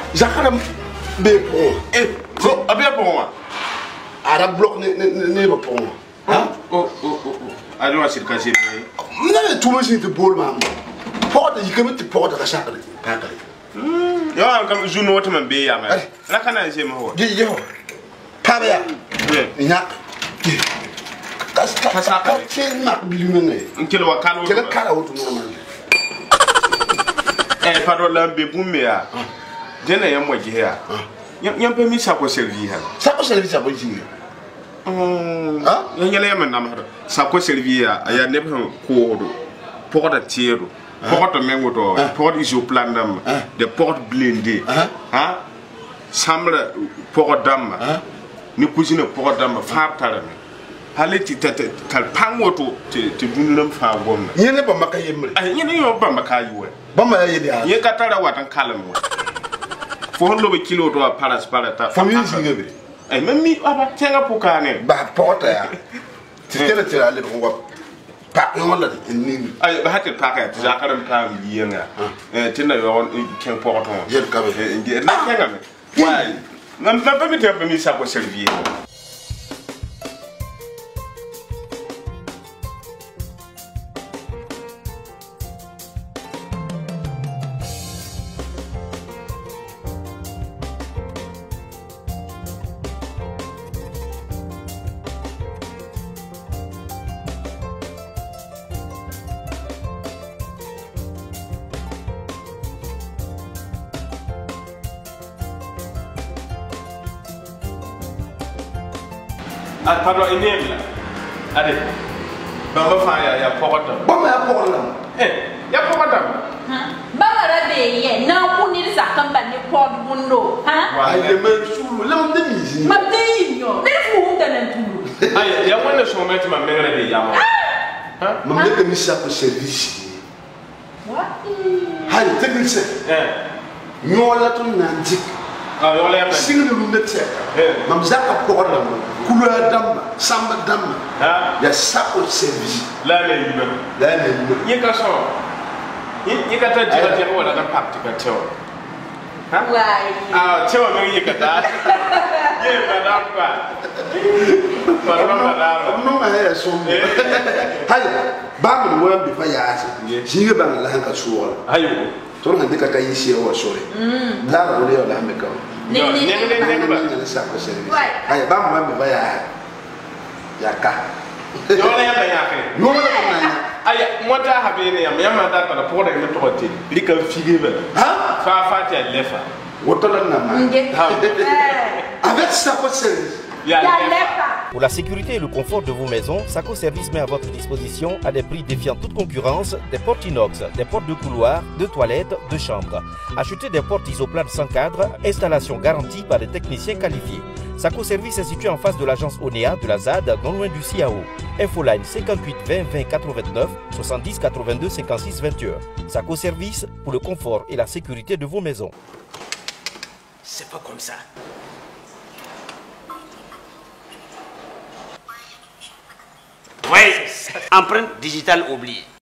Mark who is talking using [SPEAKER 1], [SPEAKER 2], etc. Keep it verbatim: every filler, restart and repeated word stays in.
[SPEAKER 1] Zakara be pour.
[SPEAKER 2] Eh, so abia pour moi.
[SPEAKER 1] Ara bloc ne ne ne pour moi. Hein?
[SPEAKER 2] Oh oh oh. Alors c'est caché.
[SPEAKER 1] N'a tout le monde te boule maman. Porte, il comme te porte la chaque.
[SPEAKER 2] Hmm. Yo comme je ne vois be ya ma. La kana je ma ho.
[SPEAKER 1] Gi yo. Pa ya. Nya. Tas tas ka chen mak bilumene.
[SPEAKER 2] Nkelo wa kalo.
[SPEAKER 1] Kela kala wotu normal.
[SPEAKER 2] Eh pardon la be bumme ya. Dena ya mo gi ya. Nyam pe mi sa ko servir ha.
[SPEAKER 1] Sa ko servir sa bo ji.
[SPEAKER 2] Hmm. Ah, yanyele ya man nam ha. Sa ko servir ya ya ne ko do. Porte tiero. Porte mengoto. Porte isoplandam. De porte blindé. Hein? Samle porte dame. Ni cousine porte dame fa tarame. Hale ti tete kal pangoto te te dunlam fa gomna.
[SPEAKER 1] Yene ba maka yemre.
[SPEAKER 2] Ah yene yo ba maka yiwe.
[SPEAKER 1] Ba ma yede ha.
[SPEAKER 2] Ye katara watan kalam. Fo hondo be kilo to paras parata.
[SPEAKER 1] Famille zingebe.
[SPEAKER 2] Eh même mi aba tenga pokane.
[SPEAKER 1] Ba porte ya. Ti tele tele ale ko pa no la ni.
[SPEAKER 2] Ay ba hatel paka ti zakaram tam yiyenga. Eh tinna yo ken porton.
[SPEAKER 1] Yer kabe.
[SPEAKER 2] Eh na kenga me. Wai. Même pas me te permis ça pour servir. Ah, pardon, il est là. Allez. Bamba fa ya ya porte.
[SPEAKER 1] Bamba ya porte.
[SPEAKER 2] Eh, ya porte.
[SPEAKER 3] Hein? Bamba la be ye na ku ni sa kan ba ni porte mundo. Hein?
[SPEAKER 1] Ay le me sulu, le me demi.
[SPEAKER 3] Ma de yo. Ne fu unta na tulu.
[SPEAKER 2] Ay, ya wala so met ma mengre de ya mo.
[SPEAKER 1] Hein? Ma me demi sa pour service.
[SPEAKER 3] What?
[SPEAKER 1] Hay technicien.
[SPEAKER 2] Eh.
[SPEAKER 1] Nyola to nandik.
[SPEAKER 2] Ah, yo la
[SPEAKER 1] single lu netse. Eh, mam zaka porte la. Couleur d'âme, samba d'âme. Il y a ça pour service.
[SPEAKER 2] Là, les humains.
[SPEAKER 1] Là, les humains.
[SPEAKER 2] Il y a qu'à ça. Il y a qu'à te dire que tu as un pacte que tu as.
[SPEAKER 3] Ouais.
[SPEAKER 2] Ah, tu as un peu de temps. Il y a madame pas. Pardon, madame.
[SPEAKER 1] Non, mais elle est sombre. Aïe, bam, le web de Fayas. J'ai eu ban la hanka sour.
[SPEAKER 2] Aïe.
[SPEAKER 1] Tu as un décalage ici au sol. Là, on est au Lameka.
[SPEAKER 3] Ne ne ne
[SPEAKER 1] ne ça pour service. Aïe, bam, moi, me va ya ka.
[SPEAKER 2] Yo la ya ya ke.
[SPEAKER 1] Non, non, non.
[SPEAKER 2] Aïe, moi ta habene ya, ya manda para pour de me tote. Li kan figure. Hein? Fa fa ti lefa.
[SPEAKER 1] Wotola na ma. Avec ça pour service.
[SPEAKER 4] Pour la sécurité et le confort de vos maisons, Saco Service met à votre disposition, à des prix défiant toute concurrence, des portes inox, des portes de couloir, de toilettes, de chambres. Achetez des portes isoplanes sans cadre, installation garantie par des techniciens qualifiés. Saco Service est situé en face de l'agence O N E A de la Z A D, non loin du C A O. Infoline cinquante-huit vingt vingt quatre-vingt-neuf soixante-dix quatre-vingt-deux cinquante-six vingt et un. Saco Service pour le confort et la sécurité de vos maisons.
[SPEAKER 5] C'est pas comme ça. Oui, empreinte digitale oubliée.